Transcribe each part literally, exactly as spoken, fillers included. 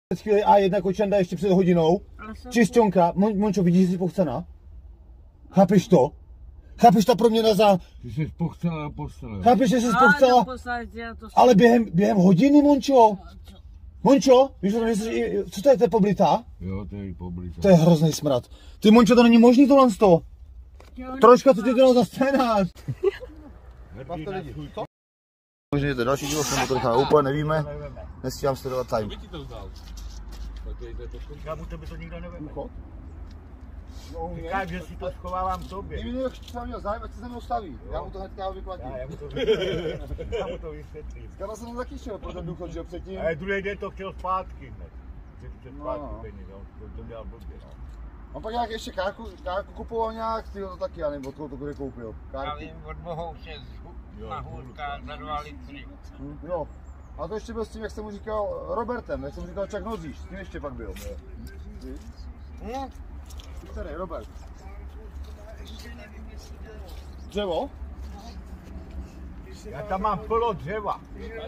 Chvíli A jedna kočanda ještě před hodinou. Čisťonka. Mon, Mončo, vidíš, že jsi pochcená? Chápeš to? Chápeš ta proměna za... Ty jsi pochcela a postele. Chápeš, že jsi pochcela? Ale během, během hodiny, Mončo? Mončo, víš, že jsi, co to je, to je poblitá? Jo, to je poblitá. To je hrozný smrad. Ty, Mončo, to není možný tohle z toho. Troška, co ti dělal za scénář? Bavte lidi. Možná je to další dílo, jsem to necháme úplně, nevíme. Nestíhám sledovat time. Říkám, u tebe to nikdo neveme. Říkám, že si to schovávám tobě. Kdyby někdo třeba měl zájem, ať se se mnou staví. Já mu to hnedka vyplatím. Já mu to vysvětlím. Já mu to vysvětlím. Skala jsem taky šel pro ten důchod, že předtím. Ale druhý den to chtěl zpátky hned. Chtěl zpátky peníze, to dělal blbě. A pak nějak ještě kárku, kárku kupoval nějak, ty to taky, já nevím, od koho to kde koupil. Já vím, od Bohouše na Hůrka za dva litry. Hm, jo. A to ještě byl s tím, jak jsem mu říkal, Robertem, jak jsem mu říkal Chuck Norris, s tím ještě pak byl. No. Který, Robert? Dřevo? Já tam mám plno dřeva.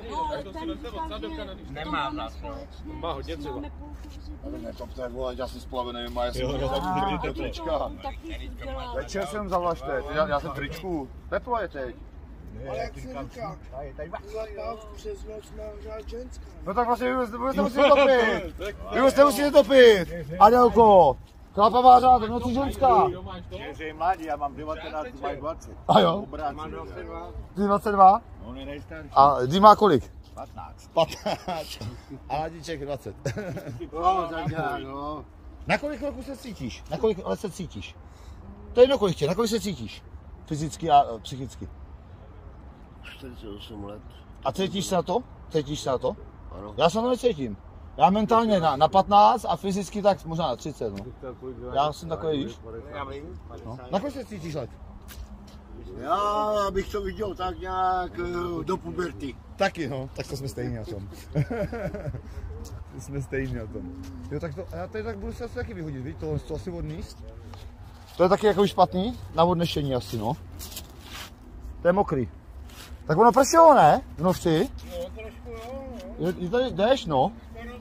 Nemá nás. Má hodně dřeva. Ale nekopte, vole, já jsem splavený, má, já jsem do trička. Večer jsem zavlažte, já, já jsem v tričku, teplo je teď. Ale jak se říká, zlatá přes noc má ženská. No tak vlastně vy jste musíte topit, vy jste musíte topit, Adelko, chlapavá řád, v noci ženská. Že mladý, já mám devatenáct, máš dvacet. A jo? Mám dvacet dva. Ty dvacet dva? On je nejstarší. A Dí má kolik? patnáct. patnáct. A Ladíček dvacet. No, tak já, no. Na kolik roku se cítíš? Na kolik let se cítíš? To je jedno kolik tě, na kolik se cítíš? Fyzicky a e, psychicky. čtyřicet osm let. A cítíš se na to? Cítíš se na to? Ano. Já se na to necítím. Já mentálně na, na patnáct a fyzicky tak možná na třicet. No. Já jsem takový, víš? Já vím. No. Na kolik se cítíš let? Já bych to viděl tak nějak do puberty. Taky, no. Tak to jsme stejní na tom. Jsme stejní na tom. Jo, tak to, já tady tak budu se asi taky vyhodit, víš? Tohle to asi odníst. To je taky jako špatný? Na odnešení asi, no. To je mokrý. Tak ono pršelo, ne? V noci? No, trošku jo, Je, je tady déšť, no.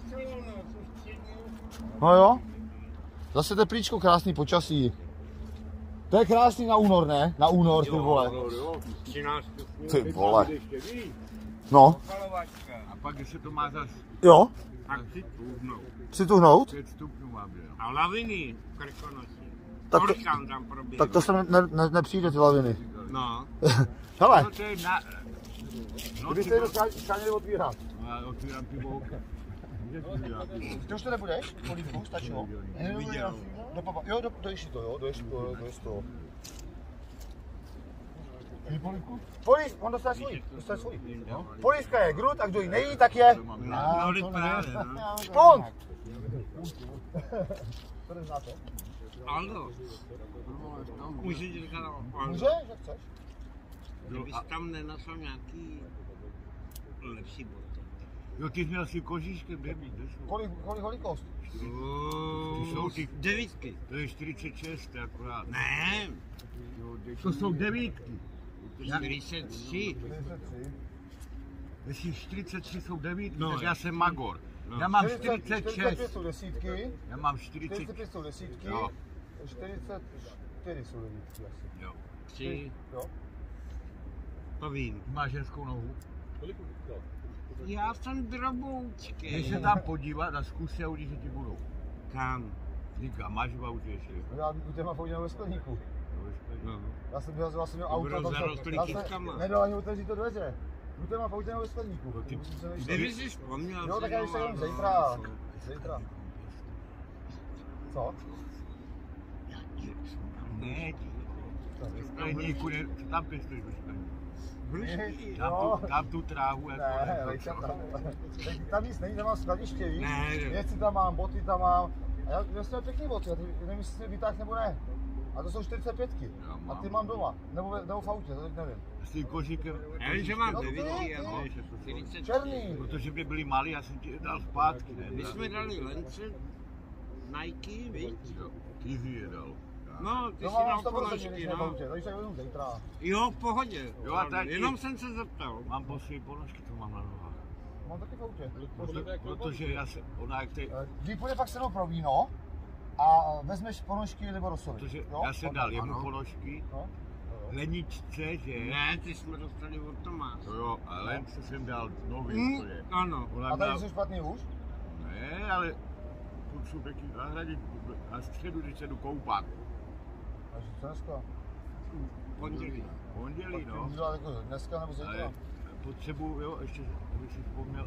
No jo. Zase teplíčko, krásný počasí. To je krásný na únor, ne? Na únor, ty vole. Ty vole. No. A pak, když se to má zas... Jo. Tak si tuhnout. Přituhnout? pět stupňů má být. A laviny krkonosí. Tak to, Orkán tam proběhl. tak to se ne, ne, nepřijde ty laviny. No. Hele, No to je na... No, kdybyste jenom skáněli otvírat. já otvírám pivo. Ty už to nebudeš? Polívku, stačilo? Viděl. Do papa. Jo, do, doješ to, jo, doješ to, doješ to. Polívku? Polív, on dostane svůj, dostane svůj. Polívka je grud a kdo ji nejí, tak je... No, no právě, no. Špont! To neznáte? Ano. Můžeš říkat ano. Může, že chceš? Kdybys tam nenosl nějaký lepší boty. Jo, ty jsi měl si kožíškem, kde mít, kde jsou? Kolik, kolik velikost? Ty jsou ty... Devítky. To je čtyřicet šest akorát. Ne. To jsou devítky. čtyřicet tři. Jestli čtyřicet tři jsou devítky, No, tak je. já jsem Magor. Já mám čtyřicet čtyřicet pět šest. jsou desítky, Já mám čtyřicet... čtyřicet pět jsou desítky, Jo. čtyřicet čtyři jsou devítky asi. Jo. Tři. Jo? To vím. Ty máš ženskou nohu? Já jsem droboučký. Když se tam podívat a zkus se, že ti budou. Kam? Říká, máš v autě ještě. Já u těma foudě ve skleníku. No. Já jsem byl, jsem měl To auto, bylo tam zarostlý jsem kytkama. nedal ani otevřít to dveře. U těma foudě ve skleníku. ty- Musím se vejít. Kdyby si vzpomněl, Jo, tak já ještě jenom zítra. Zítra. Co? Ne, ve skleníku, ne, co tam pěstuješ ve skleníku? Hrušky. Tam, Jo. tu, tam tu trávu jako Ne, ne, lejka tam. Teď tam nic není, tam mám skladiště, víš? Ne, ne. Věci tam mám, boty tam mám. A já, já jsem měl pěkný boty, já ty, nevím, jestli si je vytáh nebo ne. A to jsou čtyřicet pětky. Já mám. A ty mám doma, nebo, ve- nebo v autě, to teď nevím. s tím kožíkem. Já vím, že mám No, devítky, no, ale že to jsou- čtyřicet Černý. Protože by byli malí, já jsem ti je dal zpátky, ne? My jsme dali lence Nike, víš? Jo, ty jsi je dal. No, ty No si mám dal sto procent, ponožky, když je v no. autě, takže jenom zítra. Jo, v pohodě. Jo, a tak Jenom jsem se zeptal. Mám poslední ponožky, co mám na nohách. mám taky v autě. Protože já se, ona jak ty, Když půjde pak se mnou pro víno a vezmeš ponožky nebo rosoli. protože jo? já jsem dal jemu ponožky, No. Leničce, že? Ne, ty jsme dostali od Tomáše. To jo, a Lence jsem dal nový, Hm, to je. ano. Ona A tady dal, jsou špatný už? ne, ale furt jsou taky zahradit na středu, když se jdu koupat. Takže co dneska? Pondělí. Pondělí, no. Můžu dát jako dneska nebo zítra? Ale potřebuju, jo, ještě, abych si vzpomněl.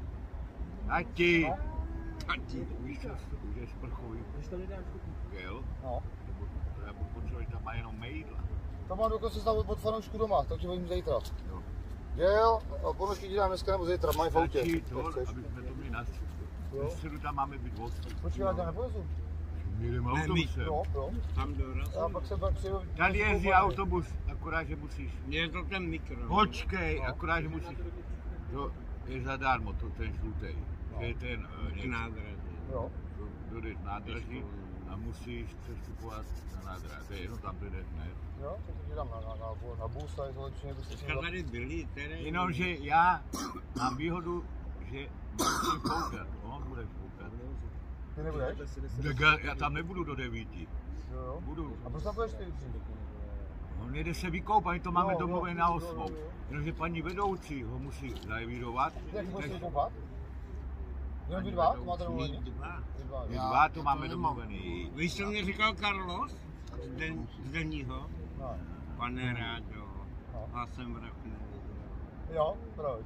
Tati! Tati, víš, co, už je sprchový. Gel? No. Nebo já budu potřebovat, tam má jenom mejdla. To mám dokonce stavu od fanoušku doma, takže vím zítra. Jo. Jel, a ponožky ti dám dneska nebo zítra, mají v autě. Tati, jak to, chceš. aby jsme to měli na středu. Jo. Na středu tam máme být osm. Počkej, já tě nepovezu. My jdeme Ne, my- autobusem. Jo, jo. Tam dorazí. Já pak se pak přijdu. Tady jezdí autobus, akorát, že musíš. Je to ten mikro. Počkej, akorát, že musíš. To je zadarmo, to ten žlutej. To je ten eh, K něco. nádraží. Jo. Dojdeš nádraží a musíš přestupovat na nádraží. To je jenom tam dojdeš, ne? Jo, tak ti dám na, na, na, na bus a je to lepší, než si Dneska tady byli, tedy... Jenomže já mám výhodu, že musím foukat. On bude foukat. Ty nebudeš? Tak já, já tam nebudu do devíti. Jo, jo. Budu. A proč tam budeš ty dřív? On jede se vykoupat, my to máme Jo, jo, domluvené jo, na jo, osmou. jo, jo. Jenomže paní vedoucí ho musí zavírovat. Jak budeš takže si koupat? Jenom vy dva? To máte domluvený? Dva. Vy dva, my jo. dva to máme domluvený. Víš, co mě říkal Carlos? Z, den, z denního? No. Pane Ráďo, No. já jsem vrch neviděl. Jo, proč?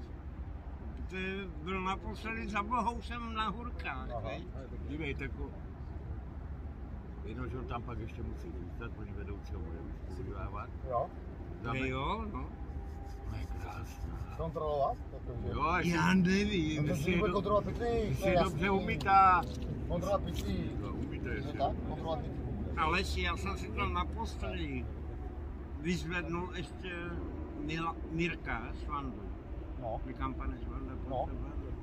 Ty byl naposledy za Bohousem na Hurkách, Aha. viď? Dívejte, jako... Jenomže on tam pak ještě musí zůstat, oni vedoucí ho bude vystudovávat. Jo. Ne, jo, no. To je krásná. Kontrolovat? Takže... Jo, ještě, Já nevím. No to Jestli si je bude do- kontrolovat pitlík, jestli to je je jasný. dobře umytá. Kontrolovat pitlík. No, umíte Je ještě. tak? Kontrolovat pitlík. Ale si, já jsem si to naposledy vyzvednul ještě Mila, Mirka z Vandu. No. Říkám, pane Zvanda, No. pojďte ven.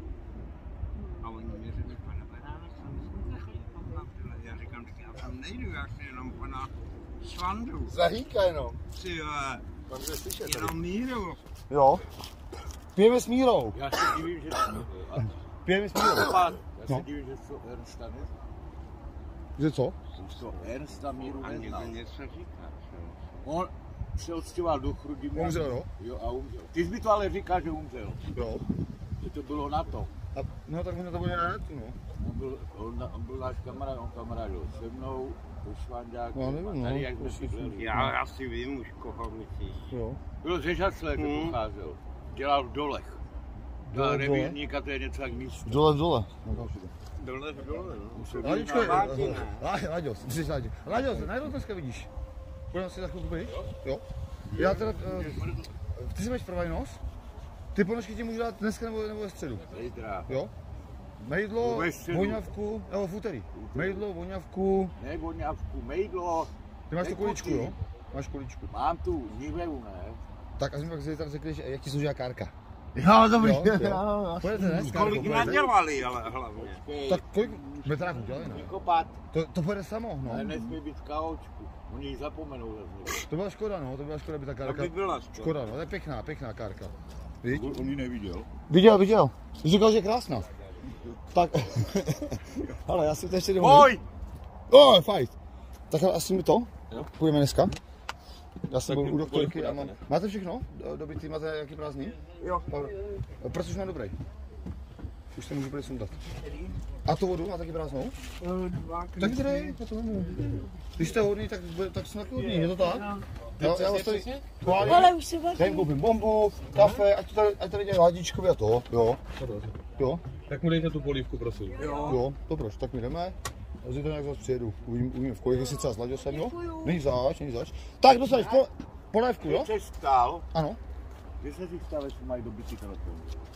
A oni mi řekli, pane Beráne, jsem nechodil tam na tyhle. Já říkám, tak já tam nejdu, já chci jenom pana Svandu. Zahýka jenom. Ty vole, Tam bude slyšet. tady. jenom míru. Jo. Pijeme s Mírou. Já se divím, že... Pijeme s Mírou. Já No. se divím, že to Ernsta ne? Že co? To Ernsta míru A někdo neznal. něco říká, že? On se odstěhoval do Chrudimova. Umřel, jo? Jo, a umřel. Ty jsi mi to ale říkal, že umřel. Jo. Že to bylo na to. A, no tak možná to bude na netu, no. On byl, on, on byl náš kamarád, on kamarádil se mnou, do Švandáku. Já nevím, Tady, no. jak jsme bydleli. Já asi vím už, koho myslíš. Jo. Byl ze Žaclé, kde Hmm. pocházel. Dělal v dolech. Dole, Dole, dole? revírníka, to je něco jak místo. Dole, dole. Dole, dole, no. Láďočko, Láďo, ne. Láďo, jsi Láďo. Láďo, najednou dneska vidíš. Půjdeme si za chvilku být? Jo. Já teda, uh, ty si máš provajnost? Ty ponožky ti můžu dát dneska nebo, nebo ve středu? Zítra. Jo? Mejdlo, Ve středu. voňavku, nebo v úterý. Mejdlo, voňavku, Ne, voňavku, mejdlo. ty máš tu Tekuty. kuličku, jo? Máš kuličku. Mám tu niveu, ne? Tak a jsi mi pak zítra řekneš, jak ti složila kárka. Jo, dobrý. Jo, jo. Pojďte, ne? S kárkou, Kolik pojďte. nadělali, ale hlavně. Tak kolik metráků dělali, ne? Vykopat, To, to půjde samo, no. ale nesmí být v kaočku. Oni ji zapomenou zase. To byla škoda, no, to byla škoda, by ta To kárka. by byla škoda. Škoda, no, to je pěkná, pěkná kárka. Víš? On ji neviděl. Viděl, viděl. Jsi říkal, že je krásná. Tak, ale já si to ještě domluvím. Pojď! O, fajn. Tak asi mi to, Jo. půjdeme dneska. Já jsem byl u doktorky a mám... Máte všechno? Do- Dobytý, máte jaký prázdný? Jo. Proč už mám dobrý? Už se můžu bude sundat. A tu vodu má taky prázdnou? Tak dej, já to vemu. Když jste hodný, tak, bude- tak jsem taky hodný, je to tak? Já, já vás tady chválím. Ale už se Já jim koupím bombu, kafe, ať to tady, ať tady dělají hladičkovi a to, jo. Jo, Tak mu dejte tu polívku, prosím. jo, to proč, tak my jdeme. A zítra nějak zase přijedu, uvidím, uvidím v kolik, jestli třeba zladil jsem, jo? Není zač, není zač. Tak dostaneš po, polévku, jo? Když jsi vstal, Ano. když jsi si vstal, jestli mají dobytý telefon.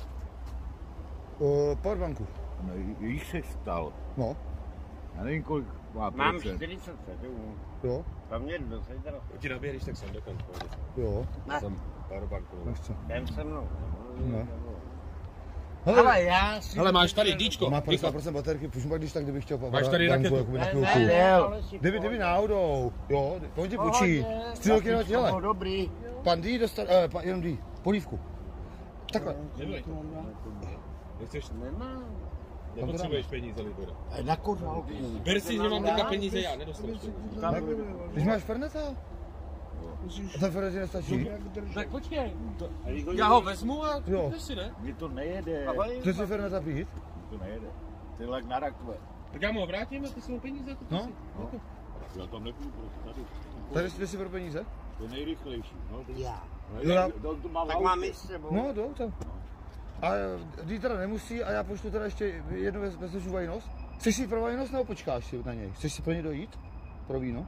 Uh, powerbanku, No, jich se vstal. no, Já nevím, kolik má Mám procent. čtyřicet sedm. jo, To mě do sejdra. Ti nabíješ, tak jsem do konce. jo, Jsem powerbanku. nechce. Jdem se mnou. Ne. Ale já si... Hele, máš tady díčko. Má padesát procent baterky, už pak když tak, kdybych chtěl Máš tady banku, raketu? jakoby na Ne, chvilku. ne, ne, ale si Kdyby, kdyby náhodou, jo, on ti půjčí. Pohodě. Střílky na těle. No, dobrý. Pan D dostal, eh, pan, jenom D, polívku. Takhle. Nechceš? Nemám. Nepotřebuješ peníze, Libore. Na kurva. Ber si, že mám teďka peníze já, nedostaneš peníze. Když máš Ferneta? A ten Fernet nestačí? Tak počkej, já ho vezmu a Jo. jdeš si, ne? Mě to nejede. Chci si Ferneta pít? To nejede. Ty lek na rakve. Tak já mu ho vrátím a ty si mu peníze, to No. si. Jako. Já tam nepůjdu prostě tady. Tady jsi si pro peníze? To je nejrychlejší. No, to... Já. Já. To, to mám Tak v mám autě. i s sebou. No, jdou tam. A Dí teda nemusí a já pošlu teda ještě jednu vezmeš vajnost. Chceš si pro vajnost nebo počkáš si na něj? Chceš si pro ně dojít? Pro víno?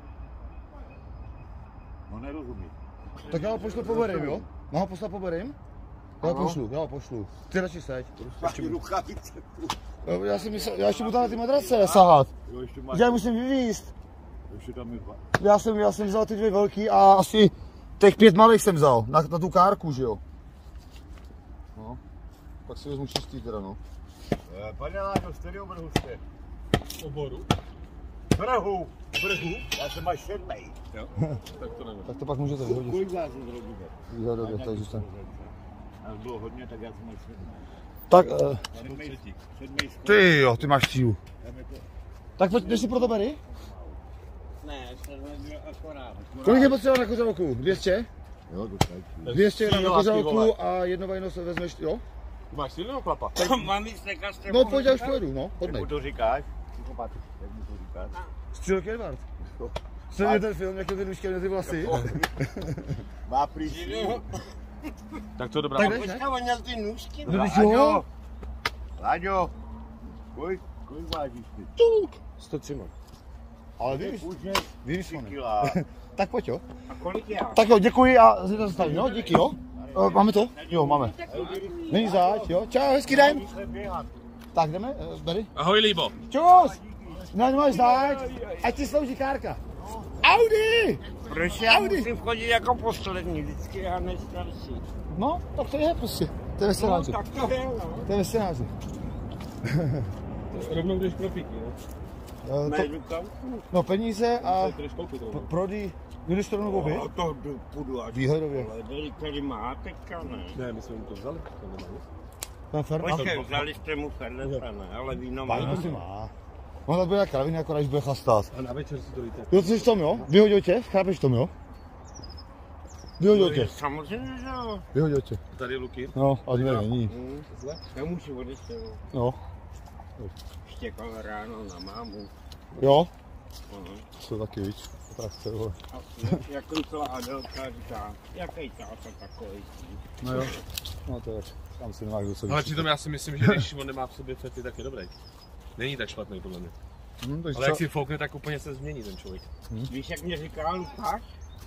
No nerozumím. Tak já ho pošlu po Berym, jo? Mám ho poslat po Berym? Já ho pošlu, já ho pošlu. Ty radši seď. Ještě rukavice. Jo, Já, si myslel, já ještě budu tam na ty madrace sahat. Jo, ještě máš. Já je musím vyvízt. Ještě tam je dva. Já jsem, já jsem vzal ty dvě velký a asi těch pět malých jsem vzal. Na, na tu kárku, že jo? No. Tak si vezmu čistý teda, no. Eh, Pane Láďo, z kterého brhu jste? Oboru. Brhu. Brhu? Já jsem až sedmej. Jo, tak to nevím. Tak to pak můžete vyhodit. Kolik vás zrobíme? Jo, dobře, tak zůstan. Nás bylo hodně, tak já jsem až sedmej. Tak, uh, Sedmej, sedmej skoro. ty jo, ty máš sílu. Tam je to. Tak pojď, jdeš si pro to Berry? Ne, jsem nebyl akorát. Kolik je potřeba na kořálku? dvě stě? Jo, to stačí. dvě stě na Síla, ty vole. kořálku a jedno vajnost vezmeš, jo? Ty máš silného chlapa. Mám jít steka s No pojď, já už pojedu, no, Jak hodnej. mu to říkáš? Psychopati. Jak mu to říkáš? Střílek Edward. Jsi ten film, jak to ty nůžky na ty vlasy? Má prý. Tak to je dobrá. Tak jdeš, ne? Počkej, on měl ty nůžky. No, teď jo. Láďo, kolik, kolik vážíš ty? sto tři mám. Ale víš, Už je víš, tři ne? kila. Tak pojď, jo. A kolik já? Tak jo, děkuji a si to zastavím, jo? Díky, jo? E, máme to? Jo, máme. Není zač, jo? Čau, hezký den. Tak jdeme, e, Berry? Ahoj, Líbo. Čus! No, nemáš zač, ať ti slouží kárka. Audi! Proč já Audi. musím chodit jako poslední, vždycky já nejstarší. No, tak to je prostě. To je ve No, scénáři. tak to je, no. To je ve scénáři. Rovnou jdeš pro píky, no. E, to, Najdu kam? no peníze a Jdeš koupit p- rovnou. prodej, jdeš to rovnou obě? No, to jdu- půjdu až. Výhodově. Ale tady, tady má teďka, ne? Ne, my jsme mu to vzali. To nemá nic. Ten Fernand. Počkej, vzali jste mu Ferneta, ne? Ale víno má. Vážně si má. On to bude jak kravina, jako když bude chlastat. A na večer si to dejte. Jo, co jsi v tom, jo? Vyhodil tě? Chápeš v tom, jo? Vyhodil tě. Samozřejmě, že jo. Vyhodil tě. Tady je Luky. No, a dvě není. Hm, Nemůžu odejít, jo. No, Štěkal ráno na mámu. jo. Aha. To taky víc. Trakce, vole. A jak koukala Adelka, říká, jaký táta takový. No jo. No to je, tam si nemá kdo se Ale přitom já si myslím, že když on nemá v sobě fety, tak je dobrý. Není tak špatný podle mě. Hm, takže Ale jak co? si foukne, tak úplně se změní ten člověk. Víš, jak mě říká Lukáš?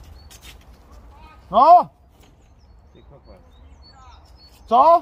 No, Ty kokos. co?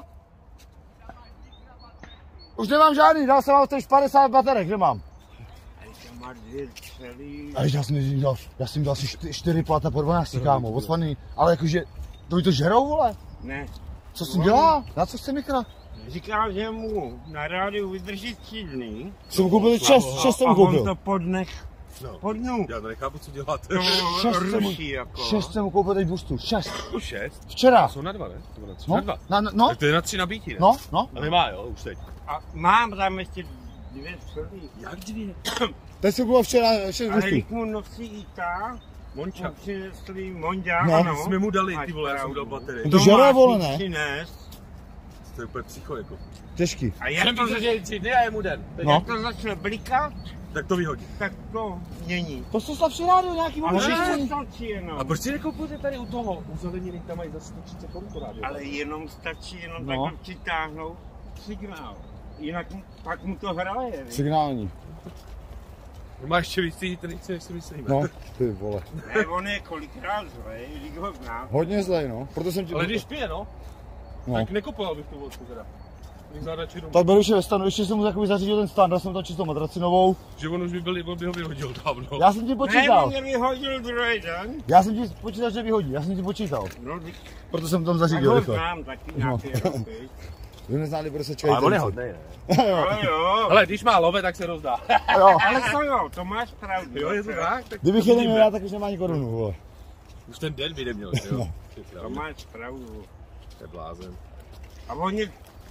Už nemám žádný, dal jsem vám teď padesát baterek, že mám? A ještě má dvě celý. Ale já jsem jim dal, já jsem jim dal asi čty- čtyři plata po dvanácti, kámo, odpadný. Ale jakože, to mi to žerou, vole? Ne. Co s tím dělá? Na co jste mikra? Říká, že mu na rádiu vydrží tři dny. Jsem koupil šest, šest jsem a on koupil. to po dnech, No. po dnu. Já to nechápu, co děláte. To Šest jsem, ruší jako. šest jsem koupil teď boostu, šest. Šest? Včera. Jsou na dva, ne? Nebo na tři? No, Na dva. na, no, Tak to je na tři nabítí, ne? no, no. A nemá, jo, už teď. A mám tam ještě dvě celý. Jak dvě? Teď jsem koupil včera šest A boostů. Erik mu nosí i ta. Monča. Mu přinesli Monďa, No, ano. Jsme mu dali, Máš ty vole, já jsem mu pravdu. dal baterii. To žere, máš vole, mi ne? přinést. To je úplně psycho, jako. Těžký. A jak Jsem to, myslel, že je tři dny a je mu den. No. jak to začne blikat, Tak to vyhodí. tak to mění. To jsi slabší rádio, nějaký mám Ale všichni. ne stačí jenom. A proč si nekoupíte tady u toho? U zeleniny tam mají za sto třicet korun to rádio. Ale jenom stačí jenom No. takhle přitáhnout signál. Jinak mu- pak mu to hraje. víš? Signální. Má ještě víc těch triců, než si myslíme. No, ty vole. Ne, on je kolikrát zlej, když ho zná. Hodně zlej, no. Proto jsem ti... Ale když pije, no, No. tak nekupoval bych tu vodku teda. Bych vzal radši domů. Tak beru ještě ve stanu, ještě jsem mu takový zařídil ten stan, dal jsem tam čistou matraci novou. Že on už by byl, on by ho vyhodil dávno. Já jsem ti Ne, počítal. on mě vyhodil druhý den. Já jsem ti počítal, že vyhodí, já jsem ti počítal. No, když Proto jsem tam tak zařídil ho rychle. znám taky nějaký roky. Vy neznali, bude se čekají. Ale on je hodnej, ne? Ale jo, Ale když má love, tak se rozdá. Jo. ale to jo, to máš pravdu. Jo, je to tak? tak Kdybych jeden měl já, tak už nemá ani korunu, vole. už ten den by neměl, že jo? No. Ty To krávě, máš pravdu. to je blázen. A oni,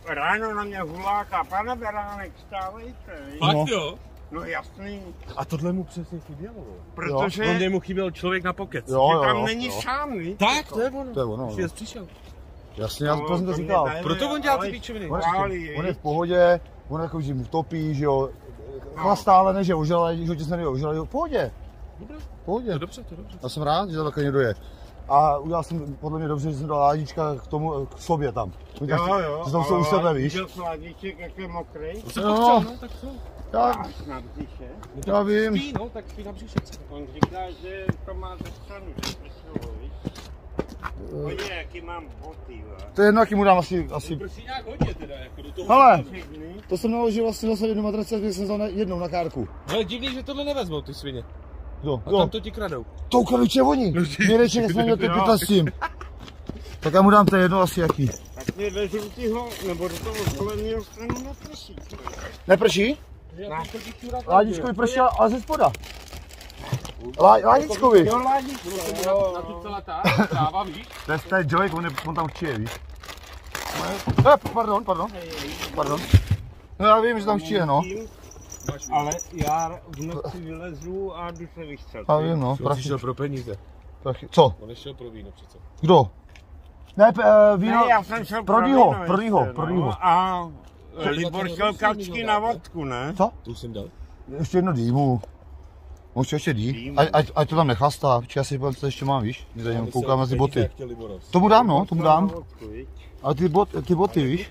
ráno na mě huláka, pane Beránek, stávejte, víš? Fakt No. jo? No jasný, A tohle mu přesně chybělo. protože On mu chyběl člověk na pokec. Jo, že jo, tam jo, není jo. sám, víš? Tak, to je ono. To je ono, Už no. přišel. Jasně, já No, to jsem to to mě říkal. dají. Proto on dělá ty Ale- píčoviny. On, Chválí, on je víš? v pohodě, on jako, že mu topí, že jo, chlastá, ale ne, že ožralej, že ho těsně ožralej, v pohodě, Dobré, v pohodě. to je dobře, to je dobře. Já jsem rád, že to takhle někdo je. A udělal jsem podle mě dobře, že jsem dal ládička k tomu, k sobě tam. Oni tam- Jo, jo. Že tam jsou u sebe, víš. Viděl chládíček, jak je mokrý? To se Jo. pochtěl, no, tak co? Já, Až na břiše. já vím. Spí, no, tak spí na břišece. On říká, že to má ze stranu, že pršelo, víš? Podívej, jaký mám boty, jo. To je jedno, jaký mu dám asi, asi. Prosím nějak hodně teda, jako do toho. Hele, Všechny. to jsem naložil vlastně zase jednu matraci, kde jsem vzal na- jednou na kárku. Hele, divný, že tohle nevezmou ty svině. Kdo? A Jo, tam to ti kradou. to ukradli oni. Měreček jsme měli Jo. pytla s tím. Tak já mu dám to jedno asi jaký. Tak mě do žlutýho, nebo do toho zeleného stranu neprsí. Neprší? Já to ti čurá. Ládičkovi pršel, ale ze spoda. Lá, ládičkovi. Jo, ládíčko, jo. Na tu celá ta tráva, víš? To je, to je Joey, on, je, on tam chčije, víš? Eh, pardon, pardon, pardon. No já vím, že tam chčije, no. Ale já v noci vylezu a jdu se vychcat. Já vím, no. On Prachy, šel pro peníze. prachy. Co? On nešel pro víno přece. Kdo? Ne, uh, víno. Ne, já jsem šel pro pro Dýho, víno pro Dýho, ještě, pro no. Dýho. A To Libor je šel za kačky to na dáte? vodku, ne? Co? Tu jsem dal. Ještě jedno dýmu. Můžeš ještě dý. Dýmu. Ať, ať, ať to tam nechlastá. Počkej, já si podívám, co ještě mám, víš? Když jenom koukám na ty boty. Jak chtěl Liboros. Tomu dám, no, tomu dám. Na vodku, viď? Ale ty, bot, ty boty, víš?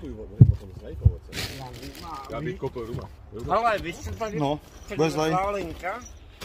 Já bych koupil Ruma. Hele, vy jste tady No, před bude zlej. Zálenka,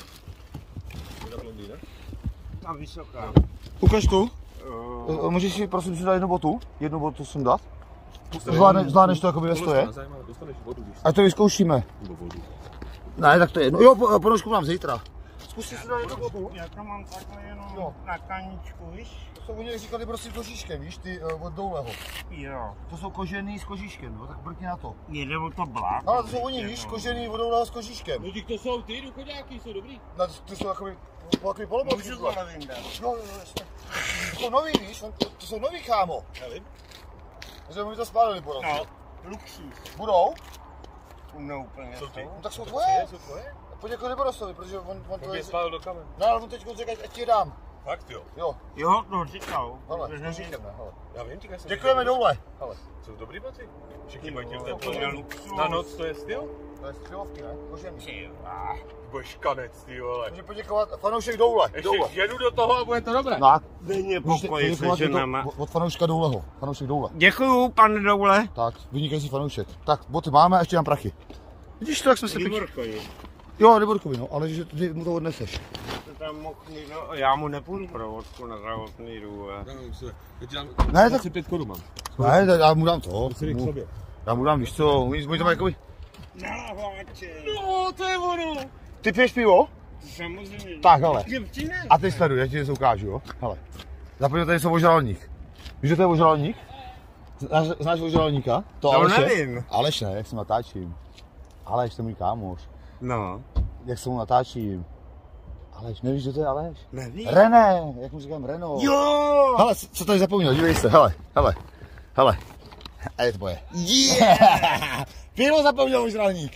ta vysoká. Ukaž tu. Uh, Eh, Můžeš si prosím si dát jednu botu? Jednu botu sem dát? Zvládne, zvládneš to jakoby ve stoje? Dostaneš vodu, víš? A to vyzkoušíme. Nebo vodu. Ne, tak to je jedno. Jo, po- ponožku mám zítra. Zkusím si dát jednu botu. já to mám takhle jenom Jo. na kaničku, víš? To jsou oni říkali prostě kožíškem, víš, ty uh, od douleho. Jo. To jsou kožený s kožíškem, no, tak brkni na to. Jde o to blát. Ale to jsou oni, víš, kožený od douleho s kožíškem. No, to jsou ty důchodáky, jsou dobrý. No, to jsou jakoby, takový polobotky. Můžu to nevyndat. Jo, jo, jasně. To jsou nový, víš, to, to jsou nový, kámo. Já vím. Takže my to spálili, budou. No, luxus. Budou? No úplně. Co ty? No, tak jsou tvoje. Jsou tvoje? Pojď jako Liborosovi, protože on, on to To je... je spálil do kamen. No, ale on teď říká, ať ti je dám. Fakt jo. Jo, Jo, no říkal. hele, s Protože kožíškem, ne, hele. Já vím, říkal jsem. Děkujeme doule. Ale jsou dobrý boty. Všichni mají Jo, těm to je luxus. Na noc to je styl? To je střelovky, ne? Kožený. Ty, ah. Budeš kanec, ty vole. Může poděkovat fanoušek doule. Doule. Ještě ženu do toho a bude to dobré. No, Denně můžete pokoj se poděkovat je to ženama. od fanouška douleho. Fanoušek doule. Děkuju, pane Doule. Tak, vynikající fanoušek. Tak, boty máme a ještě mám prachy. Vidíš to, jak jsme se pič... Liborkovi. Jo, Liborkovi, no, ale že ty mu to odneseš. To tam mohl mít, no, já mu nepůjdu provodku na zdravotný důle. Ne, tak- dvacet pět korun mám. Ne, tak já mu dám to. Musím k Mu, sobě. já mu dám, víš co, oni, oni to mají jakoby... Na hlaváče. No, to je ono. Ty piješ pivo? Samozřejmě. Tak, hele. Děvčine. A teď sleduj, já ti něco ukážu, jo. Hele. Zapojím tady jsou ožralník. Víš, že to je ožralník? Znáš, znáš ožralníka? To No, Aleše? nevím. Aleš ne, jak se natáčím. Aleš, to je můj kámoš. No, Jak se mu natáčím. Aleš, nevíš, že to je Aleš? nevím. René, jak mu říkám, Reno. Jo! Hele, co tady zapomněl, dívej se, hele, hele, hele. A je to moje. Yeah! Pivo zapomněl ožralník.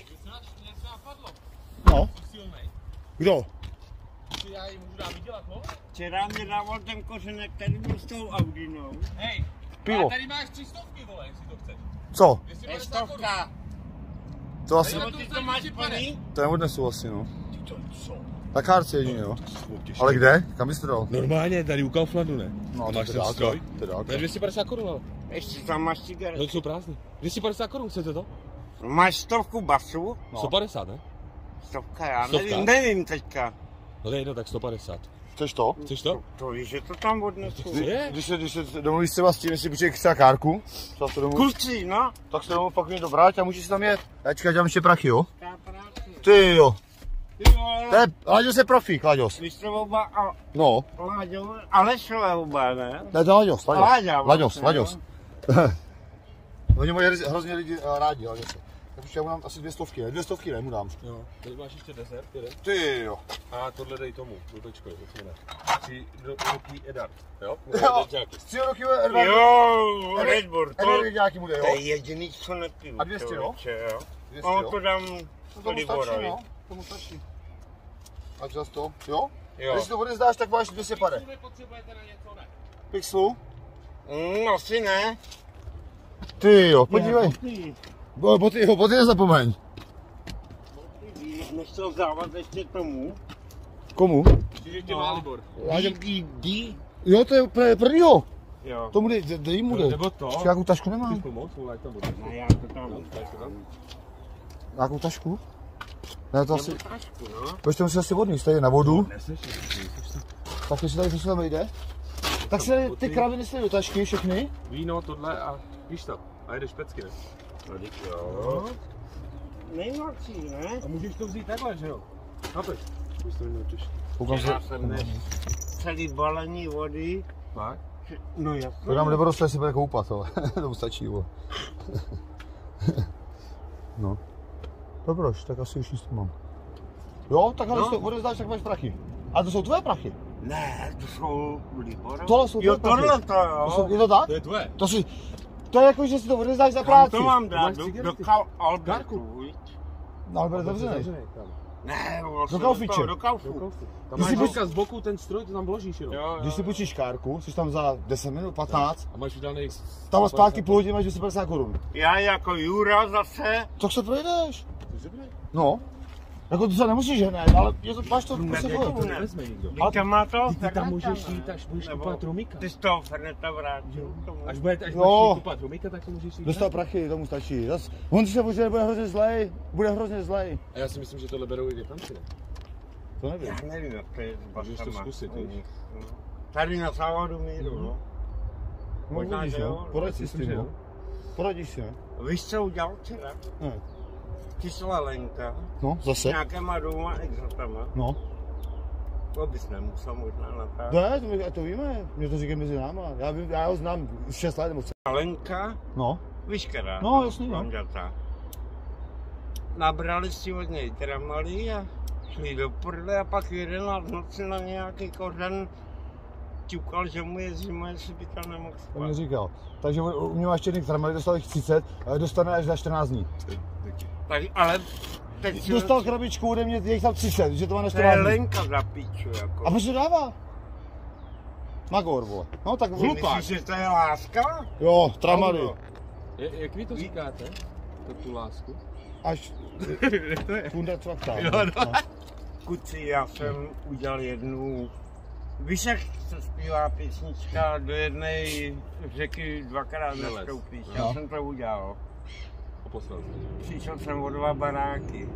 No. Kdo? Já ji můžu dát vydělat, no? Včera mi dával ten kořenek, který byl s tou Audinou. Hej, Pivo. a tady máš tři stovky, vole, jestli to chceš. Co? Jestli Je máš stovka. stovka. To asi, Nebo ty to máš plný? to neodnesu asi, no. Tak hárce jedině, jo. Ale kde? Kam bys to dal? Normálně, tady u Kauflandu, ne? No, A to máš je ten dálka, stroj? to je dálka. To je dvě stě padesát korun, ale. Ještě tam máš cigaret. No, to jsou prázdný. dvě stě padesát korun, chcete to? Máš stovku basu? No. sto padesát, ne? Stovka, já Stovka? nevím, nevím teďka. No to je jedno, tak sto padesát. Chceš to? Chceš to? To víš, že to tam odnesu. Co je? Když se, když se domluvíš třeba s tím, jestli počkej chce kárku, třeba se domluvíš, Kluci, no. tak se domluvíš pak mi to vrát a můžeš si tam jet. Já čekaj, dělám ještě prachy, jo? Ta práce. Ty jo. Ty vole, To je, Láďos je profík, Láďos. vy jste oba a No. Láďo, Alešové oba, ne? Ne, to je Láďos, Láďos. Láďa Láďos, vlastně, Láďos. Oni mají hroz- hrozně lidi eh, rádi, Láďos. Tak už já mu dám asi dvě stovky, ne? Dvě stovky ne, mu dám. Jo. Tady máš ještě desert, jeden. Ty jo. A tohle dej tomu, do tečkovi, to ne. Tři roky Edard, jo? Jo, tři roky Edard. Jo, Red Bull, to, Edard nějaký bude, to je jo? jediný, co nepiju. A dvě stě, jo? jo? dvě stě, No jo? to dám To tomu stačí, Liborovi. no. Tomu stačí. A zas to, jo? Jo. Když to odezdáš, tak máš dvě stě pade. Nepotřebujete na něco, ne? Pixlu? Mm, asi ne. Ty jo, podívej. Ty, Bo, boty, jo, boty nezapomeň. než to dávat ještě tomu. Komu? Že tě má Libor. Já Dí, tě- dí, dí. Jo, to je úplně prvního. Jo. Tomu dej, dej, dej mu dej. Nebo to. Počkej, jakou tašku nemám? Chceš pomoct? Volaj tam bude. Ne, já to tam. Jakou tašku? Ne, to asi... Nebo tašku, no. Proč to musí asi vodný, tady na vodu. Neseš, Tak jestli tady to tam jde. Tak se ty kraviny stojí do tašky všechny. víno, tohle a víš to. A jedeš pecky, ne? No, teď jo. Nejmladší, ne? A můžeš to vzít takhle, že jo? Chápeš? Už to měl těžké. Koukám se. Já jsem dnes celý balení vody. Fakt? No jasně. To nám neborost, jestli bude koupat, ale to mu stačí, vole. No. Dobroš, tak asi už nic mám. Jo, tak ale No. no. to odezdáš, tak máš prachy. A to jsou tvoje prachy. Ne, to jsou Liborovi. Tohle jsou Jo, tvoje prachy. tohle to To jsou, jo. je to tak? To je tvoje. To si... To je jako, že si to odezdáš za Kam práci. to mám dát? máš Do, do cigarety? kal Albertu, viď? No, ale bude zavřený. Ne, vlastně Do Kaufiče. toho, do kaufu. Tam Když máš si dneska z boku ten stroj, to tam vložíš, jo? Jo, Když si půjčíš kárku, jsi tam za deset minut, patnáct, A máš vydaný... tam a zpátky půl hodiny máš dvě stě padesát korun. Já jako Jura zase. Tak se projedeš. No. Jako to se nemusíš hned, ale je to, máš to prostě Neděkuju, bude. ne. Nevezme nikdo. Teď tam má to Ty tam můžeš jít, až budeš Nebo kupovat rumíka. Ty z toho Ferneta vrátil. Až bude, až Jo. budeš kupovat rumíka, tak to můžeš jít. Dostal prachy, tomu stačí. Zas, on se možná bude hrozně zlej, bude hrozně zlej. A já si myslím, že tohle berou i Větnamci, ne? To nevím. Já nevím, jak to je s Můžeš to baskama. zkusit, u víš. nich, no. Tady na závodu míru, no. No, možná, vidíš, že no. jo. Poradíš si s Myslím, tím, že no. jo. Poradíš si, ne? Víš, co udělal včera? Ne. Kyslá Lenka. No, zase. Nějakýma dvouma exotama. No. To bys nemusel možná natáhat. Ne, to, my, to víme, mě to říká mezi náma. Já, vím, já ho znám šest let nebo co. Lenka, No. víš, která? No, jasně, no. Manželka. Nabrali si od něj tramalí a šli do prdele a pak jedenáct noci na nějaký kořen ťukal, že mu je zima, jestli by tam nemohl To mi spát. říkal. Takže u mě máš černý tramely, dostal jich třicet, ale dostane až za čtrnáct dní. Tak, ale teď si Dostal krabičku ode mě, je jich tam třicet, že to má na to je čtrnáct dní. Lenka za píču, jako. A proč to dává? Magor, vole. No tak Myslíš, že to je láska? Jo, tramely. Je, jak vy to říkáte? To tu lásku? Až kunda trakta. Jo, no. Kuci, já jsem udělal jednu. Víš, jak se zpívá písnička do jedné řeky dvakrát Nelez. nestoupíš? No. Já jsem to udělal. A poslal jsi. Přišel jsem o dva baráky.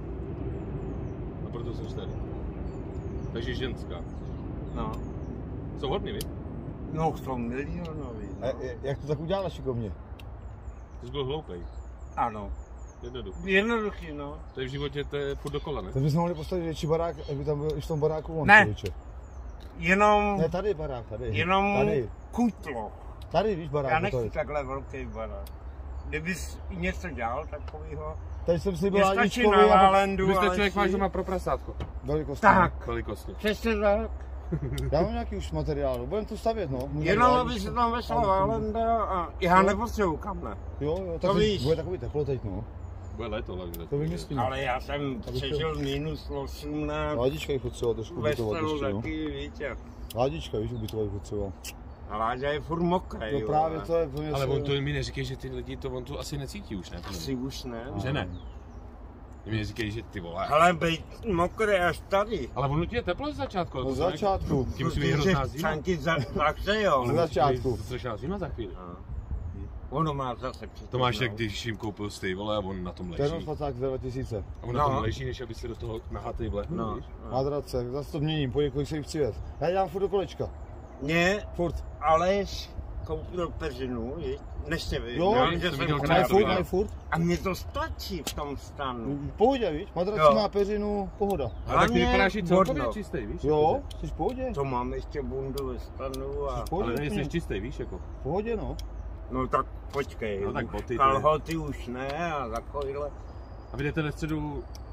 A proto jsi tady. Takže ženská. No. Jsou hodný, vy? No, jsou milionový. A No. jak to tak udělala šikovně? Ty jsi byl hloupej. Ano. Jednoduchý. Jednoduchý, no. To je v životě, to je furt dokola, ne? Tak bychom mohli postavit větší barák, aby tam byl i v tom baráku on. Ne. člověče. Jenom, Ne, tady barák, tady. jenom Tady, kutlo. tady, víš barák. Já to je. nechci takhle velký barák. Kdybys něco dělal takovýho, Tady jsem si byl mě stačí Aničkovi na a Lálendu, Kdybyste ale člověk máš si- doma pro prasátko. velikost. Tak, Velikostně. přesně tak. Já mám nějaký už materiál, budeme to stavět, no. Můžeme Jenom dělat, aby víš se co? tam vešla Válenda a já nepotřebuji kamne. Jo, jo, To tak to víš. bude takový teplo teď, no. Bude léto, hlavně. To vymyslíme. Ale já jsem přežil minus osmnáct, Ládička jich potřeboval trošku ve ubytovat stanu ještě, no. taky, víte. Ládička, víš, ubytovat jich potřeboval. A Láďa je furt mokrý, No jo, právě ale to je pro mě... Ale se- on to mi neříkej, že ty lidi to on tu asi necítí už, ne? asi už ne. Že ne? Ty mi říkají, že ty vole. Ale být mokrý až tady. Ale ono ti je teplo z začátku. ale No to z se ne- začátku. Ti musí být hrozná zima. Čanky za, takže jo. Z začátku. To strašná zima za chvíli. Ono má zase přijít. To máš jak když jim koupil ty vole a on na tom leží. Termospacák za dva tisíce. A on na tom No. leží, než aby se do toho nahatej vlehl. No. víš? Madrace, zase to měním, pojď, kolik se jich přivez. Já dělám furt do kolečka. Ne, Furt. Aleš koupil peřinu, viď? než se vy. Jo, já jsem že viděl jsem A mají krásný, furt, jo. mají furt. A mně to stačí v tom stanu. V pohodě, víš, madrace Jo. má peřinu, pohoda. Ale tak ty Hlavně vypadáš i celkově vodno. čistý, víš? Jo, jsi v pohodě. To mám ještě bundu ve stanu a... V pohodě, Ale úplně. nejsi čistý, víš, jako. V pohodě, no. No tak počkej, No tak už boty, to je- kalhoty už ne a takovýhle. A vy jdete ve středu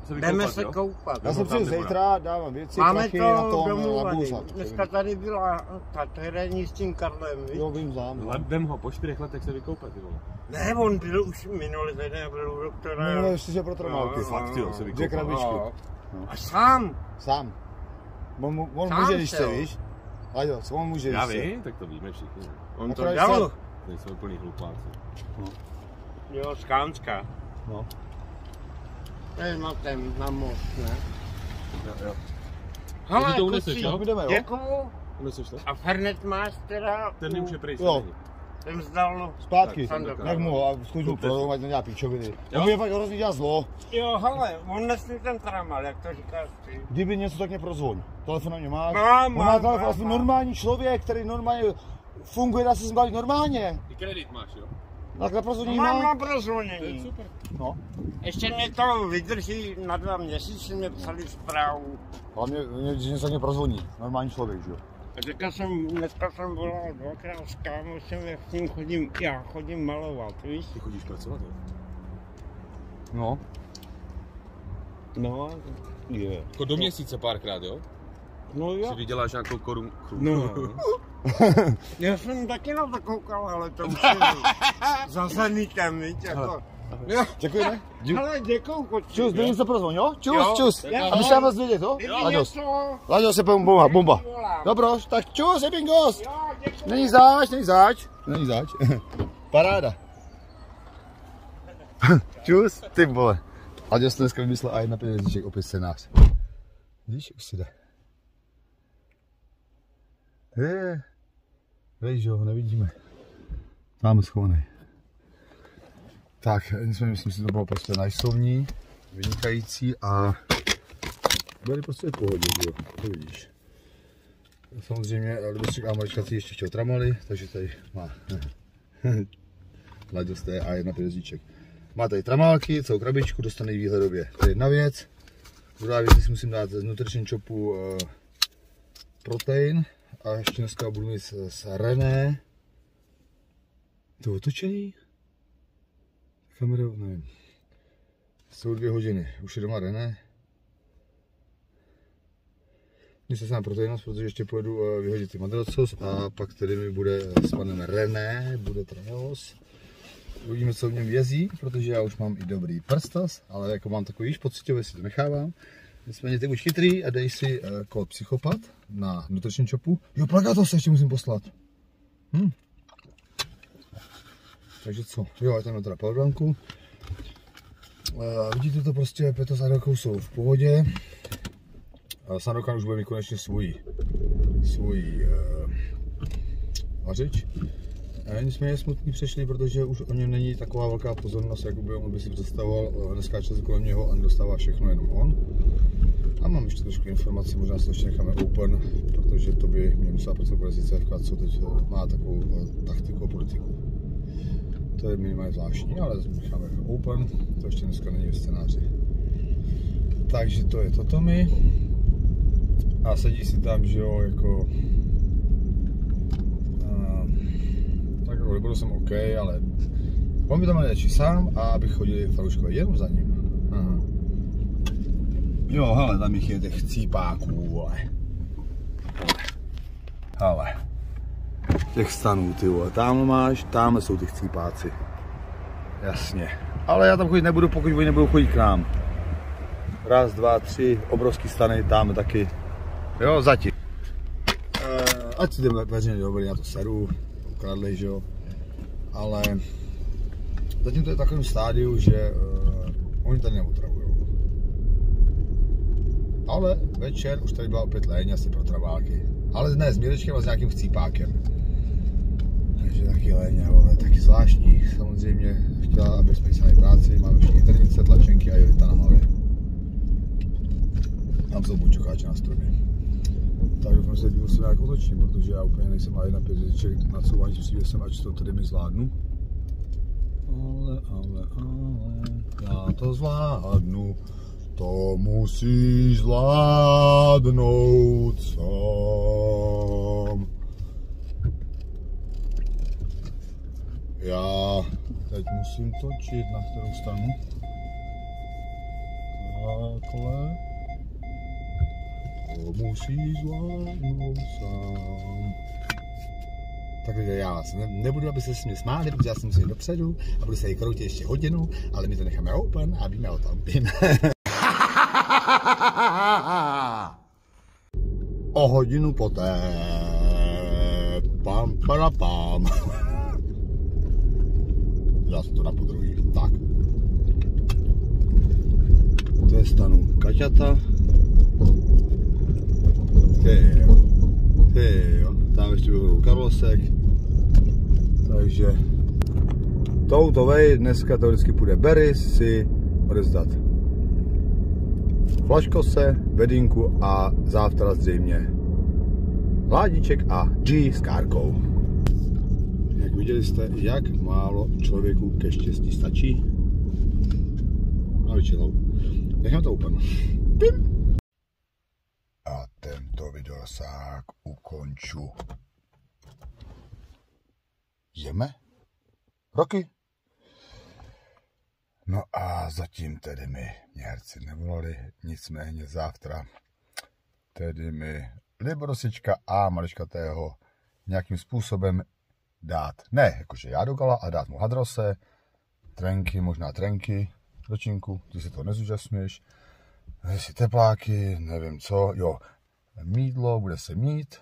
se jdeme vykoupat, se jo? koupat. Já jsem tam přijel nebude. zítra, dávám věci, Máme prachy to na tom, na domluvaný. buzat. Dneska tady byla ta terénní s tím Karlem, víš? Jo, vím, znám. Ale vem ho, po čtyřech letech se vykoupat, ty vole. Ne, on byl už minulý den, byl u doktora. No, ještě se pro tromálky. No, Fakt, jo, se Dvě vykoupat. krabičky. No. A sám. Sám. On, mu- on Sám může, když se, chce, jo. víš? A jo, co on může, když Já chce. vím, tak to víme všichni. On to Akorát dělal. Nejsme úplný hlupáci. Jo, z Kánska. No. To je na ten, na most, ne? Jo, jo. Hele, to uneseš, kluci, jo? Jdeme, jo? děkuju. Uneseš to? A Fernet máš teda... Ten už je pryč. Jo. Jsem zdal... Zpátky. Tak, jsem Jak mohl, a zkuš mu prodou, ať nedělá píčoviny. Jo? On mi fakt hrozně dělá zlo. Jo, hele, on nesmí ten tramal, jak to říkáš ty. Kdyby něco, tak mě prozvoň. Telefon na mě máš. Mám, On má mám, telefon, mám, jsem mám. normální člověk, který normálně funguje, dá se zbavit normálně. I kredit máš, jo? Tak na prozvoní Mám na mám. To je prozvonění. super. No. Ještě mě to vydrží na dva měsíce, mě psali zprávu. Hlavně, když něco mě prozvoní. Normální člověk, že jo. A teďka jsem, dneska jsem volal dvakrát s kámošem, jak s ním chodím, já chodím malovat, víš? Ty chodíš pracovat, jo? No. No, je. Jako do měsíce párkrát, jo? No Si jo. vyděláš nějakou korun. No. Já jsem taky na to koukal, ale to už je za zenitem, víš, jako. Jo. Děkujeme. Dí- Ale děkuju, kočku. Čus, byl se prozvoň, jo? Čus, Jo. čus. Jo. Aby se vás vědět, jo? Kdyby Laďos. něco, Laďos se pojďme bomba, bomba. volám. Dobroš, tak čus, je bingos. Jo, děkuju. Není zač, není zač. Není zač. Paráda. Čus, ty vole. Laďos dneska vymyslel a jedna pět opět scénář. Vidíš, už si jde. Je. Víš, že ho nevidíme. Máme schovaný. Tak, nicméně myslím si, že to bylo prostě najslovní, vynikající a byli prostě v pohodě, jo, to vidíš. Samozřejmě Lidostřik a Marička si ještě chtěl tramaly, takže tady má Laďos té a jedna pězdíček. Má tady tramálky, celou krabičku, dostane ji výhledově. To je jedna věc. Druhá věc, si musím dát z Nutrition Shopu uh, protein a ještě dneska budu mít s, s René. To je otočený? Kamerou, nevím. Jsou dvě hodiny, už je doma René. Mně se sám proteinost, protože ještě pojedu uh, vyhodit ty madrocos a pak tedy mi bude s panem René, bude Traneos. Uvidíme, co v něm vězí, protože já už mám i dobrý prstas, ale jako mám takový již pocitově, si to nechávám. Nicméně ty buď chytrý a dej si uh, kód psychopat na Nutrition Shopu. Jo, plakát se ještě musím poslat. Hm. Takže co? Jo, je tam teda powerbanku. Uh, vidíte to prostě, Peto s Adokou jsou v pohodě. Uh, Sandokan už bude mít konečně svůj, svůj uh, vařič. Uh, nicméně smutní přešli, protože už o něm není taková velká pozornost, jak by on by si představoval. Uh, neskáče se kolem něho a nedostává všechno jenom on. A mám ještě trošku informací, možná si to ještě necháme open, protože to by mě musela pracovat C F K, co teď má takovou uh, taktiku a politiku. To je minimálně zvláštní, ale necháme open, to ještě dneska není v scénáři. Takže to je toto mi. A sedí si tam, že jo, jako... Uh, tak jako nebudu jsem OK, ale... On by tam měl radši sám a abych chodili fanouškové jenom za ním. Aha. Jo, hele, tam jich je těch cípáků, vole. Hele. Těch stanů, ty vole, tam máš, tam jsou ty chcípáci. Jasně. Ale já tam chodit nebudu, pokud oni nebudou chodit k nám. Raz, dva, tři, obrovský stany, tam taky. Jo, zatím. E, ať si jdeme veřejně dobrý, já to seru, ukradli, že jo. Ale zatím to je v takovém stádiu, že uh, oni tady neotravujou. Ale večer už tady byla opět léně asi pro traváky. Ale ne s Mírečkem a s nějakým chcípákem. Takže taky léně, ale taky zvláštní. Samozřejmě chtěla, aby jsme dělali práci, máme všichni trnice, tlačenky a jelita na hlavě. Tam jsou bučokáče na stromě. Tak doufám, že se díl se nějak otočím, protože já úplně nejsem a jedna pětiček na couvání, že jsem, ať to tady mi zvládnu. Ale, ale, ale, já to zvládnu. To musíš zvládnout sám. Já teď musím točit, na kterou stranu. Tak. takhle. To musí zvládnout sám. Takže já se ne, nebudu, aby se s mě smáli, protože já jsem si dopředu a budu se jí kroutit ještě hodinu, ale my to necháme open a víme o tom. O hodinu poté. Pam, para, pam. Zase to na podruhý. Tak. To je stanu Kaťata. Ty jo. Ty jo. Tam ještě byl Karlosek. Takže touto vej dneska to vždycky půjde Berry si odezdat flaškose, bedinku a závtra zřejmě Ládíček a G s kárkou. Jak viděli jste, jak málo člověku ke štěstí stačí. A většinou. Nechám to úplně. Pim. A tento videosák ukonču. Jdeme? Roky? No a zatím tedy mi mě herci nevolali, nicméně závtra tedy mi Liborosička a maličkatého nějakým způsobem dát, ne jakože já do gala, a dát mu hadrose, trenky, možná trenky, ročinku, ty si to nezúčastňuješ, si tepláky, nevím co, jo, mídlo, bude se mít,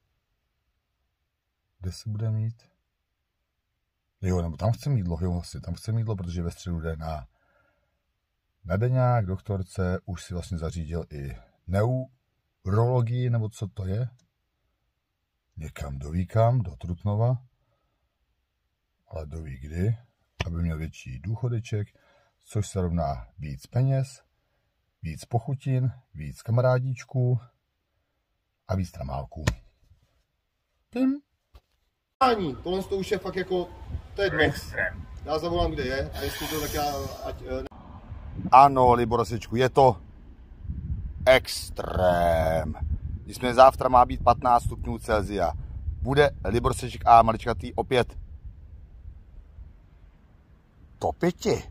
kde se bude mít? Jo, nebo tam chce mídlo, jo, vlastně tam chce mídlo, protože ve středu jde na, na deňák, doktorce, už si vlastně zařídil i neurologii, nebo co to je, někam doví kam, do Trutnova, ale doví kdy, aby měl větší důchodeček, což se rovná víc peněz, víc pochutin, víc kamarádíčků a víc tramálků. Pim. Tohle to už je fakt jako, to je dno. Já zavolám, kde je, a jestli to tak já, ať... Ano, Liborosičku, je to extrém. Nicméně závtra má být patnáct stupňů Celsia. Bude Liborosiček a maličkatý opět topiti.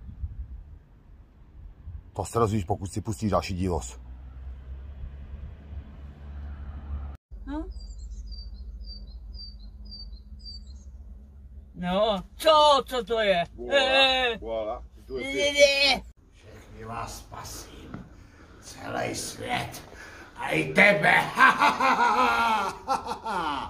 To se rozvíš, pokud si pustíš další dílos. No? No, co, co to je? Voilà, voilà. Všechny vás spasím. Celý svět. A i tebe.